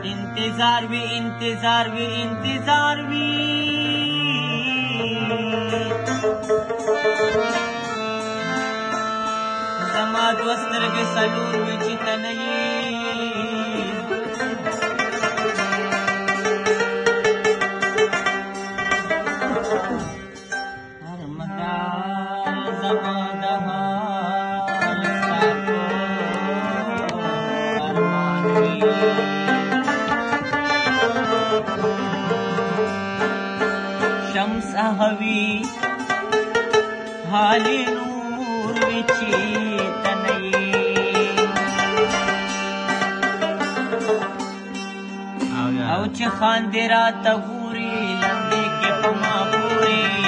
انتظار وی انتظار وی انتظار وی زما دوه سترګې څلور وي چې ته نه یې هر مهال زما د حال ستا په ارمان وي شمس هوی حالی نور وی چې ته نه یې او چې خاندې راته ګورې لمبې کې په ما پورې